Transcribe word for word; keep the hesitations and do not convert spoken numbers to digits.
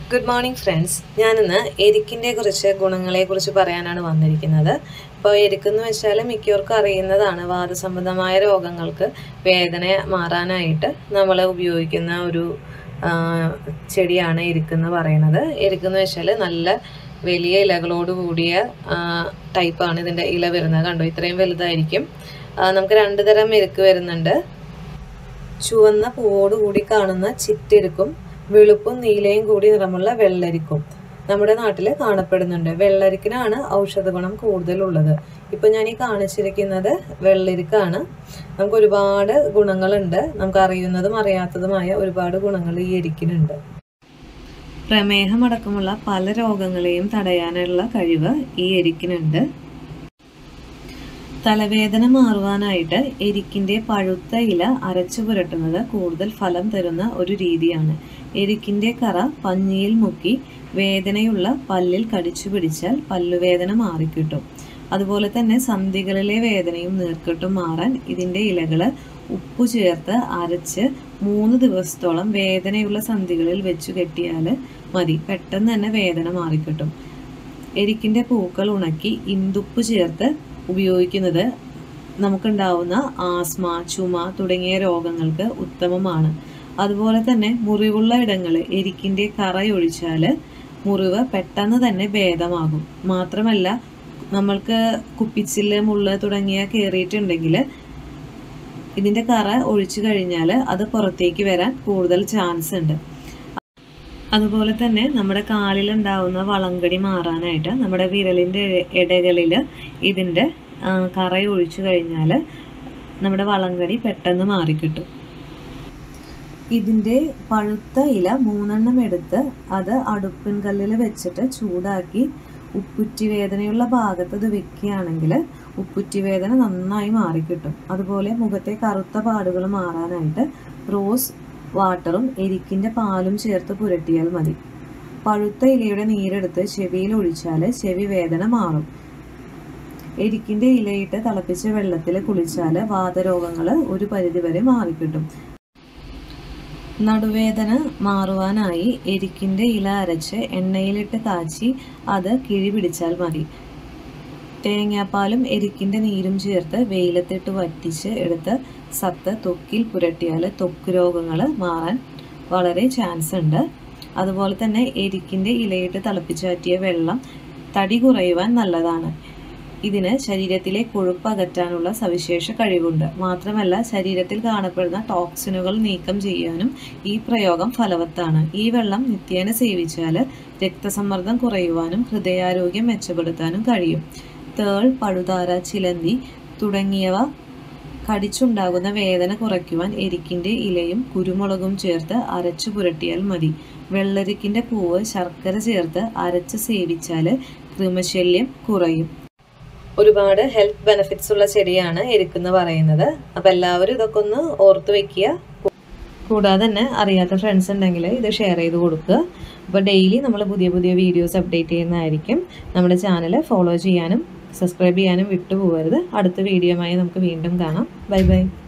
Good morning friends. ഞാനിന്ന് എരിക്കിൻ്റെ കുറച്ച് ഗുണങ്ങളെക്കുറിച്ച് പറയാനാണ് വന്നിരിക്കുന്നത്. ഇപ്പോൾ എരിക്കെന്ന് വെച്ചാൽ മിക്കവർക്കും അറിയുന്നതാണ്. വാതസംബന്ധമായ രോഗങ്ങൾക്ക് വേദന മാറാനായിട്ട് നമ്മൾ ഉപയോഗിക്കുന്ന ഒരു ചെടിയാണ് എരിക്കെന്ന് പറയുന്നത്. എരിക്കെന്ന് വെച്ചാൽ നല്ല വലിയ ഇലകളോട് കൂടിയ ടൈപ്പാണ് ഇതിൻ്റെ ഇല വരുന്നത്. കണ്ടോ, ഇത്രയും വലുതായിരിക്കും. നമുക്ക് രണ്ട് തരം എരിക്ക് വരുന്നുണ്ട്. ചുവന്ന പൂവോടുകൂടി കാണുന്ന ചിറ്റെരിക്കും, വെളുപ്പും നീലയും കൂടി നിറമുള്ള വെള്ളരിക്കും നമ്മുടെ നാട്ടിൽ കാണപ്പെടുന്നുണ്ട്. വെള്ളരിക്കിനാണ് ഔഷധ ഗുണം കൂടുതലുള്ളത്. ഇപ്പം ഞാൻ ഈ കാണിച്ചിരിക്കുന്നത് വെള്ളരിക്കാണ്. നമുക്ക് ഒരുപാട് ഗുണങ്ങളുണ്ട്. നമുക്ക് അറിയുന്നതും അറിയാത്തതുമായ ഒരുപാട് ഗുണങ്ങൾ ഈ എരിക്കിനുണ്ട്. പ്രമേഹമടക്കമുള്ള പല രോഗങ്ങളെയും തടയാനുള്ള കഴിവ് ഈ എരിക്കിനുണ്ട്. തലവേദന മാറുവാനായിട്ട് എരിക്കിൻ്റെ പഴുത്ത ഇല അരച്ചു പുരട്ടുന്നത് കൂടുതൽ ഫലം തരുന്ന ഒരു രീതിയാണ്. എരിക്കിൻ്റെ കറ പഞ്ഞിയിൽ മുക്കി വേദനയുള്ള പല്ലിൽ കടിച്ചു പിടിച്ചാൽ പല്ലുവേദന മാറിക്കിട്ടും. അതുപോലെ തന്നെ സന്ധികളിലെ വേദനയും നീർക്കെട്ടും മാറാൻ ഇതിൻ്റെ ഇലകൾ ഉപ്പു ചേർത്ത് അരച്ച് മൂന്ന് ദിവസത്തോളം വേദനയുള്ള സന്ധികളിൽ വെച്ചു കെട്ടിയാൽ മതി. പെട്ടെന്ന് തന്നെ വേദന മാറിക്കിട്ടും. എരിക്കിൻ്റെ പൂക്കൾ ഉണക്കി ഇന്ദുപ്പ് ചേർത്ത് ഉപയോഗിക്കുന്നത് നമുക്കുണ്ടാവുന്ന ആസ്മ, ചുമ തുടങ്ങിയ രോഗങ്ങൾക്ക് ഉത്തമമാണ്. അതുപോലെ തന്നെ മുറിവുള്ള ഇടങ്ങൾ എരിക്കിൻ്റെ കറയൊഴിച്ചാൽ മുറിവ് പെട്ടെന്ന് തന്നെ ഭേദമാകും. മാത്രമല്ല, നമ്മൾക്ക് കുപ്പിച്ചില്ല്, മുള്ള് തുടങ്ങിയ കയറിയിട്ടുണ്ടെങ്കിൽ ഇതിൻ്റെ കറ ഒഴിച്ചു കഴിഞ്ഞാൽ അത് പുറത്തേക്ക് വരാൻ കൂടുതൽ ചാൻസ് ഉണ്ട്. അതുപോലെ തന്നെ നമ്മുടെ കാലിലുണ്ടാവുന്ന വളങ്കടി മാറാനായിട്ട് നമ്മുടെ വിരലിൻ്റെ ഇടകളിൽ ഇതിൻ്റെ കറ ഒഴിച്ചു കഴിഞ്ഞാൽ നമ്മുടെ വളങ്കടി പെട്ടെന്ന് മാറിക്കിട്ടും. ഇതിൻ്റെ പഴുത്ത ഇല മൂന്നെണ്ണം എടുത്ത് അത് അടുപ്പിൻ കല്ലിൽ വെച്ചിട്ട് ചൂടാക്കി ഉപ്പുറ്റി വേദനയുള്ള ഭാഗത്ത് ഇത് വെക്കുകയാണെങ്കിൽ ഉപ്പുറ്റി വേദന നന്നായി മാറിക്കിട്ടും. അതുപോലെ മുഖത്തെ കറുത്ത പാടുകൾ മാറാനായിട്ട് റോസ് വാട്ടറും എരിക്കിൻ്റെ പാലും ചേർത്ത് പുരട്ടിയാൽ മതി. പഴുത്ത ഇലയുടെ നീരെടുത്ത് ചെവിയിൽ ഒഴിച്ചാൽ ചെവി വേദന മാറും. എരിക്കിൻ്റെ ഇലയിട്ട് തിളപ്പിച്ച വെള്ളത്തിൽ കുളിച്ചാൽ വാതരോഗങ്ങൾ ഒരു പരിധിവരെ മാറിക്കിട്ടും. നടുവേദന മാറുവാനായി എരിക്കിൻ്റെ ഇല അരച്ച് എണ്ണയിലിട്ട് കാച്ചി അത് കിഴി പിടിച്ചാൽ മതി. തേങ്ങാപ്പാലും എരിക്കിൻ്റെ നീരും ചേർത്ത് വെയിലത്തിട്ട് വറ്റിച്ച് എടുത്ത് സത്ത് ത്വക്കിൽ പുരട്ടിയാൽ ത്വക്ക് രോഗങ്ങൾ മാറാൻ വളരെ ചാൻസ് ഉണ്ട്. അതുപോലെ തന്നെ എരിക്കിൻ്റെ ഇലയിട്ട് തിളപ്പിച്ചാറ്റിയ വെള്ളം തടി കുറയുവാൻ നല്ലതാണ്. ഇതിന് ശരീരത്തിലെ കൊഴുപ്പ് അകറ്റാനുള്ള സവിശേഷ കഴിവുണ്ട്. മാത്രമല്ല, ശരീരത്തിൽ കാണപ്പെടുന്ന ടോക്സിനുകൾ നീക്കം ചെയ്യാനും ഈ പ്രയോഗം ഫലവത്താണ്. ഈ വെള്ളം നിത്യേന സേവിച്ചാൽ രക്തസമ്മർദ്ദം കുറയുവാനും ഹൃദയാരോഗ്യം മെച്ചപ്പെടുത്താനും കഴിയും. തേൾ, പഴുതാര, ചിലന്തി തുടങ്ങിയവ കടിച്ചുണ്ടാകുന്ന വേദന കുറയ്ക്കുവാൻ എരിക്കിൻ്റെ ഇലയും കുരുമുളകും ചേർത്ത് അരച്ചു പുരട്ടിയാൽ മതി. വെള്ളരിക്കിൻ്റെ പൂവ് ശർക്കര ചേർത്ത് അരച്ച് സേവിച്ചാൽ കൃമശല്യം കുറയും. ഒരുപാട് ഹെൽത്ത് ബെനിഫിറ്റ്സ് ഉള്ള ചെടിയാണ് എരിക്കെന്ന് പറയുന്നത്. അപ്പം എല്ലാവരും ഇതൊക്കെ ഒന്ന് ഓർത്ത് വെക്കുക. കൂടാതെ തന്നെ അറിയാത്ത ഫ്രണ്ട്സ് ഉണ്ടെങ്കിൽ ഇത് ഷെയർ ചെയ്ത് കൊടുക്കുക. അപ്പോൾ ഡെയിലി നമ്മൾ പുതിയ പുതിയ വീഡിയോസ് അപ്ഡേറ്റ് ചെയ്യുന്നതായിരിക്കും. നമ്മുടെ ചാനൽ ഫോളോ ചെയ്യാനും സബ്സ്ക്രൈബ് ചെയ്യാനും വിട്ടുപോകരുത്. അടുത്ത വീഡിയോയുമായി നമുക്ക് വീണ്ടും കാണാം. Bye by.